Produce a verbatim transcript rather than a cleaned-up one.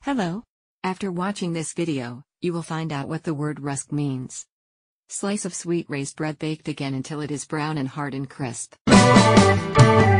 Hello. After watching this video, you will find out what the word rusk means. Slice of sweet raised bread baked again until it is brown and hard and crisp.